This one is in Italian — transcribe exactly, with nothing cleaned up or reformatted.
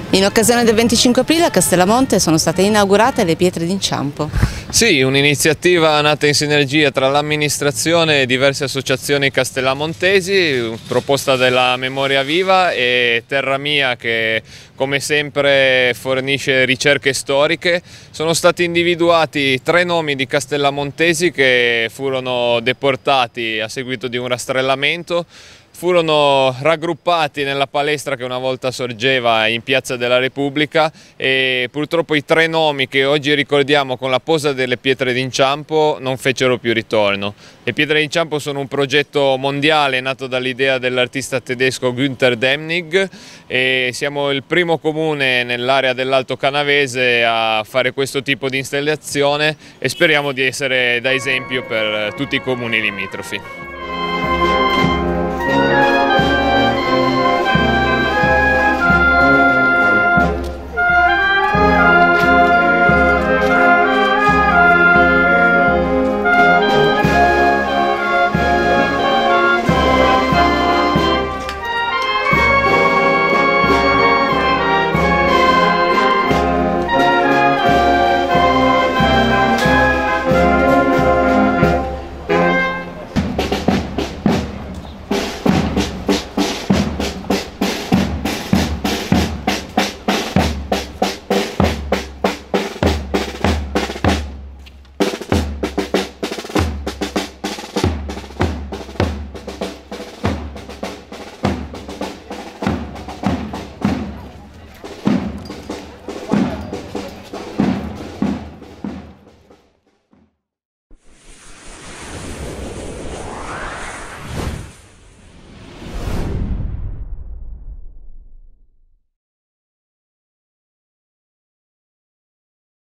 In occasione del venticinque aprile a Castellamonte sono state inaugurate le pietre d'inciampo. Sì, un'iniziativa nata in sinergia tra l'amministrazione e diverse associazioni castellamontesi, proposta della Memoria Viva e Terra Mia, che come sempre fornisce ricerche storiche. Sono stati individuati tre nomi di castellamontesi che furono deportati a seguito di un rastrellamento. Furono raggruppati nella palestra che una volta sorgeva in Piazza della Repubblica e purtroppo i tre nomi che oggi ricordiamo con la posa delle pietre d'inciampo non fecero più ritorno. Le pietre d'inciampo sono un progetto mondiale nato dall'idea dell'artista tedesco Günther Demnig e siamo il primo comune nell'area dell'Alto Canavese a fare questo tipo di installazione e speriamo di essere da esempio per tutti i comuni limitrofi.